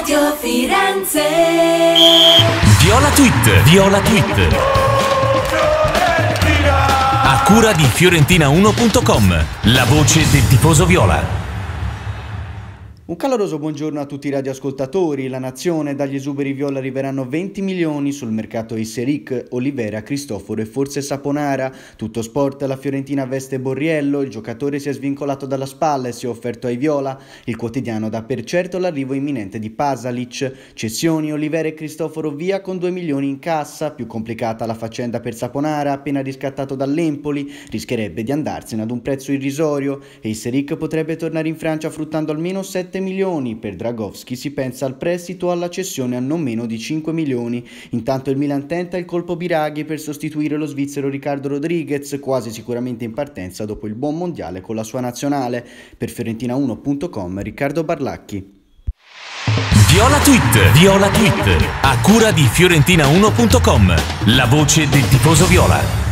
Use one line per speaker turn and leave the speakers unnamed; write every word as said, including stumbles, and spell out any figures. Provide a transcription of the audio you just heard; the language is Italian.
Radio Firenze.
Viola Tweet, Viola Tweet. A cura di Fiorentina uno punto com, la voce del tifoso viola.
Un caloroso buongiorno a tutti i radioascoltatori. La nazione, dagli esuberi viola arriveranno venti milioni sul mercato Isseric, Olivera, Cristoforo e forse Saponara. Tutto sport, la Fiorentina veste Borriello, il giocatore si è svincolato dalla spalla e si è offerto ai viola. Il quotidiano dà per certo l'arrivo imminente di Pasalic. Cessioni, Olivera e Cristoforo via con due milioni in cassa. Più complicata la faccenda per Saponara, appena riscattato dall'Empoli, rischierebbe di andarsene ad un prezzo irrisorio e Isseric potrebbe tornare in Francia fruttando almeno sette milioni. Per Dragowski si pensa al prestito o alla cessione a non meno di cinque milioni. Intanto il Milan tenta il colpo Biraghi per sostituire lo svizzero Ricardo Rodriguez, quasi sicuramente in partenza dopo il buon mondiale con la sua nazionale. Per Fiorentina uno punto com, Riccardo Barlacchi.
Viola Tweet, Viola Tweet, a cura di Fiorentina uno punto com, la voce del tifoso viola.